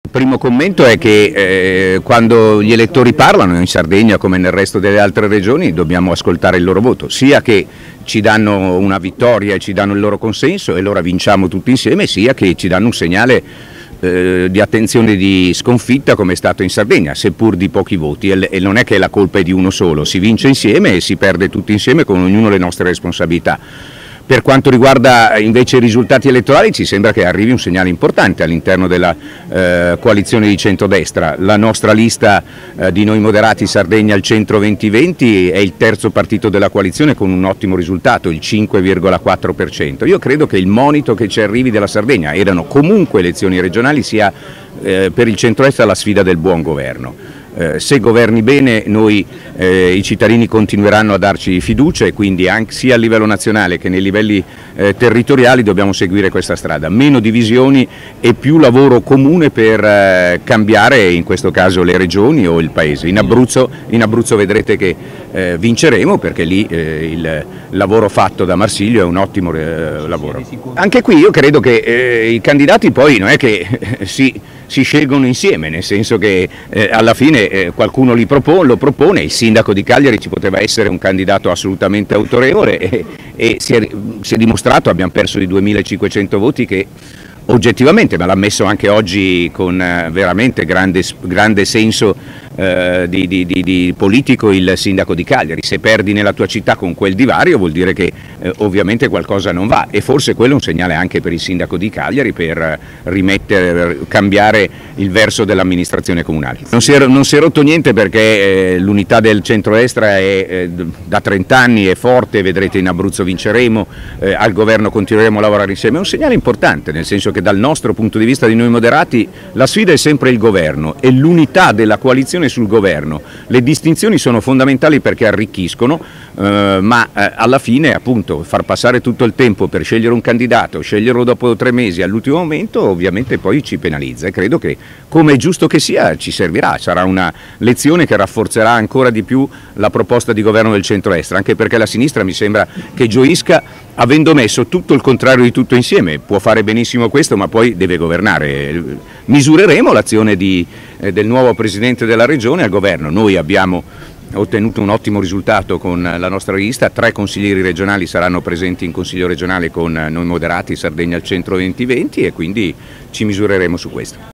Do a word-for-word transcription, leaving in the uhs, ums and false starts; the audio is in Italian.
primo commento è che eh, quando gli elettori parlano in Sardegna come nel resto delle altre regioni dobbiamo ascoltare il loro voto, sia che ci danno una vittoria e ci danno il loro consenso e allora vinciamo tutti insieme, sia che ci danno un segnale eh, di attenzione di sconfitta come è stato in Sardegna, seppur di pochi voti, e, e non è che la colpa è di uno solo, si vince insieme e si perde tutti insieme con ognuno le nostre responsabilità. Per quanto riguarda invece i risultati elettorali ci sembra che arrivi un segnale importante all'interno della eh, coalizione di centrodestra. La nostra lista eh, di Noi Moderati Sardegna al centro venti venti è il terzo partito della coalizione con un ottimo risultato, il cinque virgola quattro per cento. Io credo che il monito che ci arrivi dalla Sardegna, erano comunque elezioni regionali, sia eh, per il centrodestra la sfida del buon governo. Eh, se governi bene noi eh, i cittadini continueranno a darci fiducia e quindi anche sia a livello nazionale che nei livelli eh, territoriali dobbiamo seguire questa strada, meno divisioni e più lavoro comune per eh, cambiare in questo caso le regioni o il paese. In Abruzzo, in Abruzzo vedrete che eh, vinceremo perché lì eh, il lavoro fatto da Marsilio è un ottimo eh, lavoro. Anche qui io credo che eh, i candidati poi non è che eh, si si scelgono insieme, nel senso che eh, alla fine eh, qualcuno li propone, lo propone, il sindaco di Cagliari ci poteva essere un candidato assolutamente autorevole e, e si, è, si è dimostrato, abbiamo perso di duemilacinquecento voti che oggettivamente, ma l'ha ammesso anche oggi con eh, veramente grande, grande senso eh, di, di, di, di politico il sindaco di Cagliari. Se perdi nella tua città con quel divario vuol dire che eh, ovviamente qualcosa non va e forse quello è un segnale anche per il sindaco di Cagliari per rimettere, cambiare il verso dell'amministrazione comunale. Non si è, non si è rotto niente perché eh, l'unità del centrodestra è eh, da trenta anni, è forte, vedrete in Abruzzo vinceremo, eh, al governo continueremo a lavorare insieme, è un segnale importante nel senso che dal nostro punto di vista di Noi Moderati la sfida è sempre il governo e l'unità della coalizione sul governo. Le distinzioni sono fondamentali perché arricchiscono, eh, ma eh, alla fine appunto far passare tutto il tempo per scegliere un candidato, sceglierlo dopo tre mesi all'ultimo momento ovviamente poi ci penalizza e credo che come è giusto che sia ci servirà, sarà una lezione che rafforzerà ancora di più la proposta di governo del centrodestra, anche perché la sinistra mi sembra che gioisca avendo messo tutto il contrario di tutto insieme, può fare benissimo questo ma poi deve governare. Misureremo l'azione di, eh, del nuovo Presidente della Regione al governo, noi abbiamo ottenuto un ottimo risultato con la nostra lista, tre consiglieri regionali saranno presenti in Consiglio regionale con Noi Moderati Sardegna al centro venti venti e quindi ci misureremo su questo.